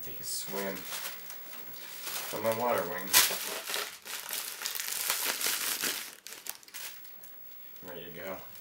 Take a swim from my water wing. Ready to go.